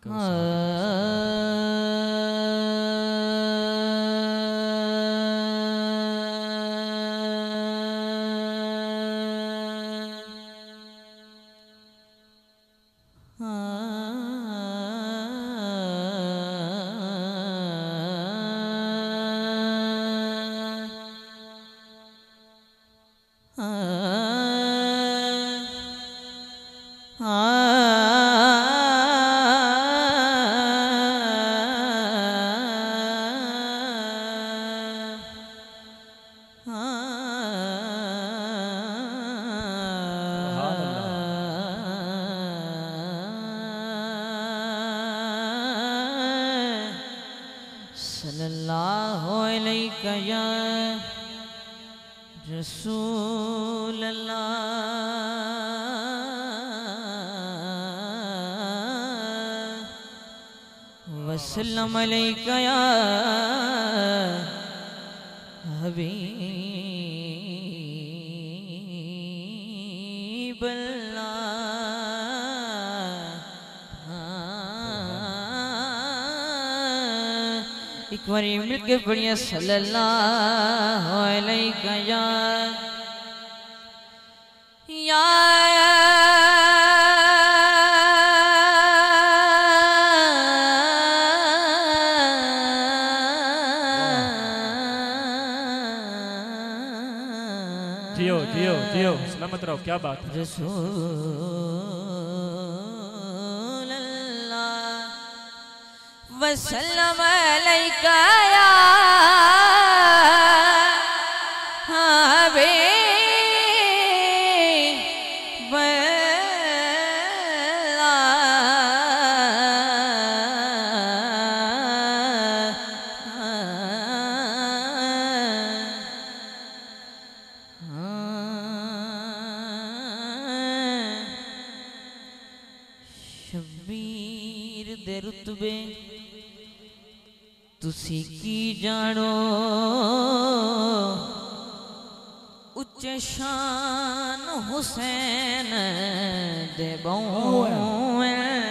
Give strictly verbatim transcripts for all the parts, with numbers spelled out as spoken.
कहो सल्लल्लाहु अलैका या रसूल अल्लाह वसल्लम अलैका या हबीब एक बार मिलके पढ़िए सल्लल्लाहु अलैका या या जियो जियो जियो सलामत रहो। क्या बात है। रसूल अल्लाह वसल्लम अलैका या हबीब शब्बीर दे रुतबे तुसी की जानो उच्चे शान हुसैन दे बौए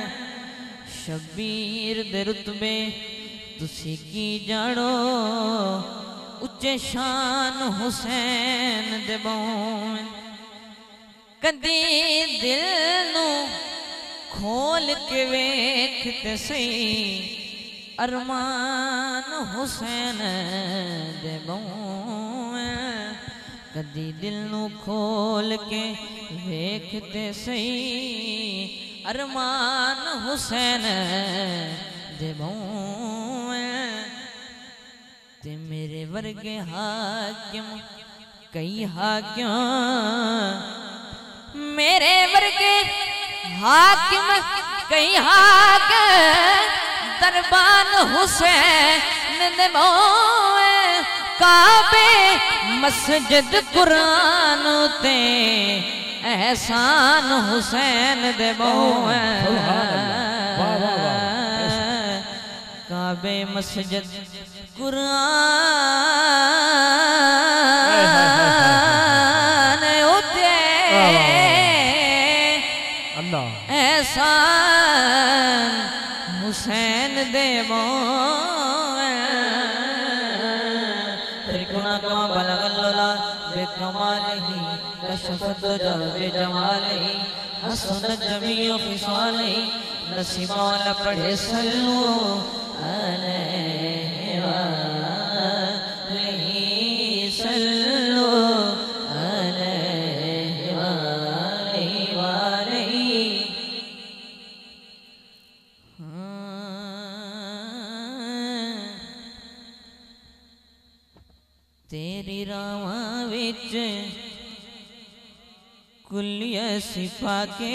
शब्बीर दे रुतबे तुसी की जानो उच्चे शान हुसैन दे बौए कदी दिल नू खोल के वेखते सही अरमान हुसैन दे बौए कदी दिल नू खोल के वेखते सही अरमान हुसैन दे बौए ते मेरे वर्गे हाकिम कई हाकिम मेरे वर्गे हाकिम कई हाकिम दरबान हुसैन दे मोए काबे मस्जिद कुरान ते एहसान हुसैन दे मोए काबे मस्जिद कुरान उते एहसान हुसैन दे मोए त्रिकुणा कमा बलगल्ला बेकमालिही कशफत जबे जमालिही हसन जमीओ फिसालिही नसीमा वाला पढ़े सल्लू अलैहि वालैहि सल्लू अलैहि वालैहि वालैहि तेरी रावां विच कुलिया सिफा के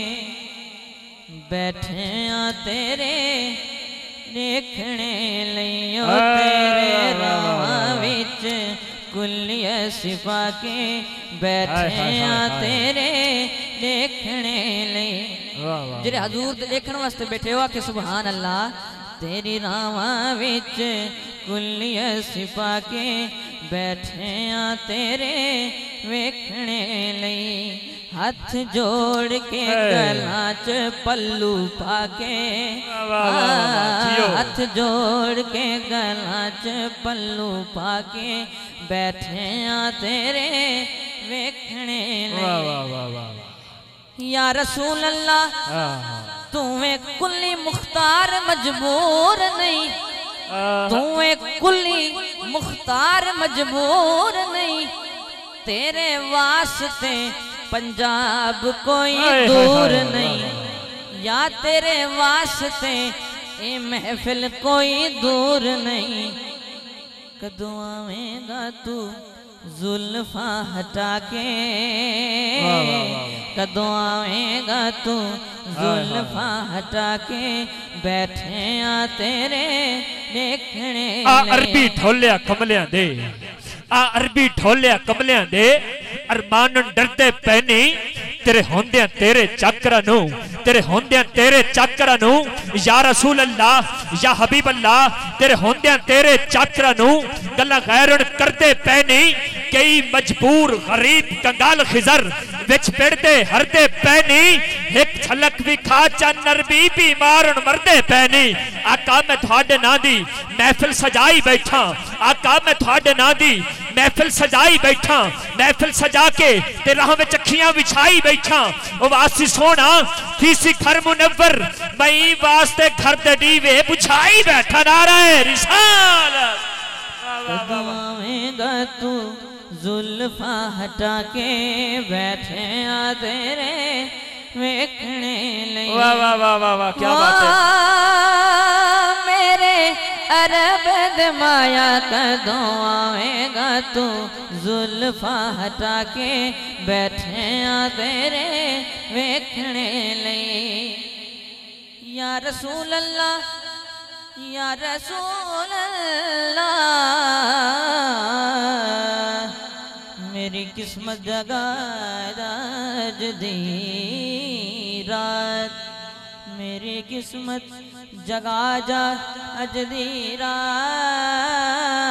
बैठे आ तेरे देखने लियो तेरे रावां विच कुलिया सिफा के बैठे आ तेरे देखने ले जेरे हजूर देखने वास्ते बैठे हो आके सुभान अल्लाह तेरी रावां विच कुलिया सिफा के बैठे आ तेरे वेखने लई हाथ जोड़ के गला च पल्लू पाके, हाथ जोड़ के गला च पल्लू पाके बैठे आ तेरे वेखने ले। या रसूल अल्लाह तू एक कुल्ली मुख्तार मजबूर नहीं, तू एक कुल्ली मुख्तार मजबूर नहीं, तेरे वास्ते पंजाब कोई दूर नहीं, या तेरे वास्ते ये महफिल कोई दूर नहीं। कदों आवेगा तू जुल्फा हटा के, कदों आवेगा तू जुल्फा हटा के बैठे आ तेरे देखने। आ अरबी ढोलिया कमलिया दे, आ अरबी ढोलिया कमलिया दे अरमान डरते पैनी तेरे होंदिया तेरे चक्रा नू, तेरे होंदिया तेरे चक्रा नू या रसूल अल्लाह या हबीब अल्लाह, तेरे होंदिया तेरे चक्रा नू गल्ला गैरन करते पैनी। कई मजबूर गरीब कंगाल खिजर विच पिड़ते हरदे पैनी, एक झलक भी खा चन्नर भी बीमार मरदे पैनी। आका मैं थोड़े ना दी महफिल सजाई बैठा, आका मैं थोड़े ना दी महफिल सजाई बैठा, महफिल सजा के ते राह में अखियां बिछाई बैठा। ओ वासी सोना किसी घर मुनव्वर मई वास्ते घर दे दीवे बुझाई बैठा। नारे रिसालत कदवावेगा तू जुल्फा हटा के बैठे आ तेरे वेखने ले। वाह वाह वाह वाह वाह क्या बात है। मेरे अरब दे माया कदों आवेगा तू जुल्फा हटा के बैठे आ तेरे वेखने ले। या रसूल अल्लाह या रसूल अल्लाह, मेरी किस्मत जगा आज दी रात, मेरी किस्मत जगा जा अज दी रात।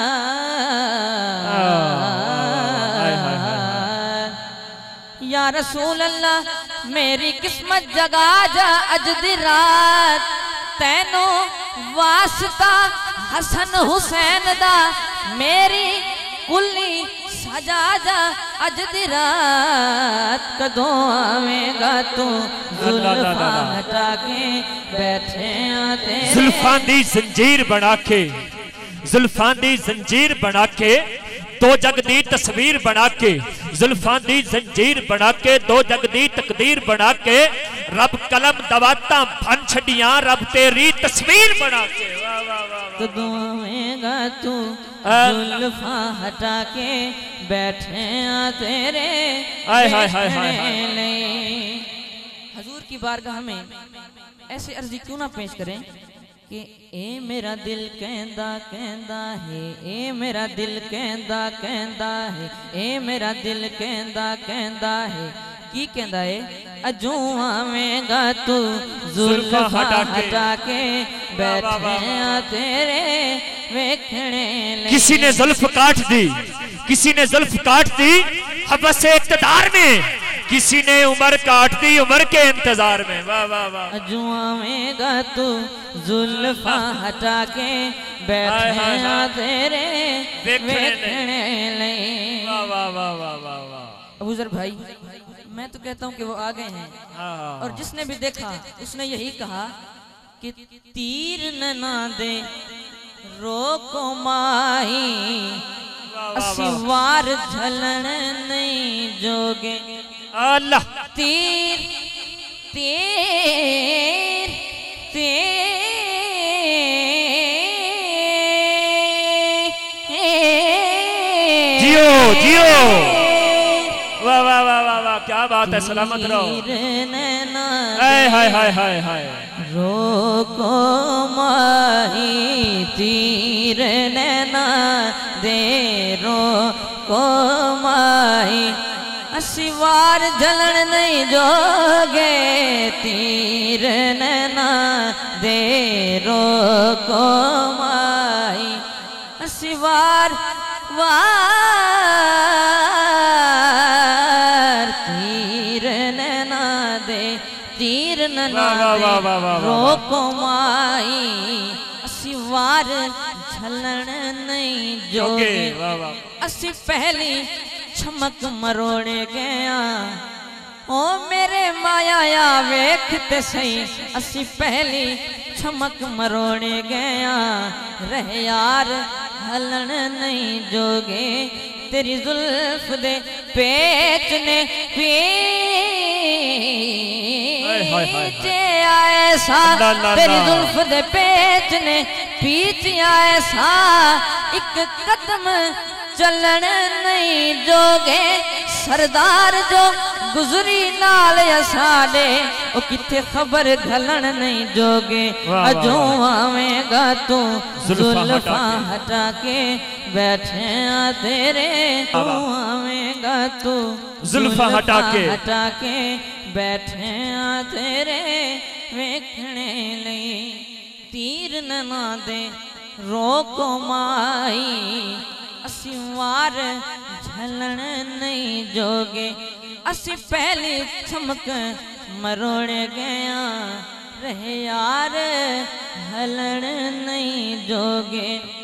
या रसूल अल्लाह मेरी किस्मत जगा जा अज दी रात, तैनू वास्ता हसन हुसैन दा मेरी कुल्ली सजा जा अज दी रात। कदों आवेगा तू जुल्फा हटा के बैठे आ तेरे। जुल्फां दी जंजीर बना के, जुल्फां दी जंजीर बना के दो जग दी तस्वीर बना के, जुल्फां दी जंजीर बना के दो जग दी तकदीर बना के रब कलम दवाता फन छड़ियां रब तेरी तस्वीर बना के। वाह वाह वाह। कदों आवेगा तू जुल्फा हटा के बैठे आ तेरे हाय हाय हाय हाय। हजूर की बारगाह में ऐसे अर्जी क्यों ना पेश करें कि ए मेरा दिल कहंदा कहंदा है, ए मेरा दिल कहंदा कहंदा है, ए मेरा दिल कहंदा कहंदा है। की कहंदा है? अजू आवेगा तू जुल्फा हटा के बैठे आ तेरे वेखने ले। किसी ने जुल्फ काट दी, किसी ने जुल्फ काट दी हबस इक़्तिदार में, किसी ने उम्र काट दी उम्र के इंतजार में। वाह वाह वाह। अजू आवेगा तू जुल्फा हटा के बैठे आ तेरे वेखने ले। वाह वाह वाह वाह वाह वाह। अबू ज़र भाई मैं तो कहता हूँ कि वो आ गए हैं, और जिसने भी देखा उसने यही कहा कि तीर न दे रोको माही, असिवार झलन नहीं जोगे। अल्लाह तीर तीर तीर जियो जियो। वाह वाह वाह वाह वाह क्या बात है। सलामत रहो। हाय हाय हाय हाय हाय। रोको माही तीर नैना दे रोको माही, असिवार जलन नहीं जोगे। तीर नैना दे रोको माही, असिवार वार तीर ना दे रोको माई असी वार झलन नहीं जोगे असी पहली चमक मरोड़े गया ओ मेरे माया या वेखते सही असी पहली चमक मरोड़े गया रह यार हलन नहीं जोगे तेरी जुल्फ दे पेच ने पीछे आए सा तेरी जुल्फ दे पेच ने पीछे आए सा एक कदम चलन नहीं जोगे सरदार जो गुजरी नाल साडे ओ किथे खबर घलन नहीं जोगे अजो आवेगा तू जुल्फा हटा के बैठे आ तेरे आवेगा तू जुल्फा हटा के हटा के बैठे आ तेरे वेखने नहीं तीर ना दे रोको माई असी वार झलन नहीं जोगे असी पहली चमक मरोड़ गया रह यार हलन नहीं जोगे।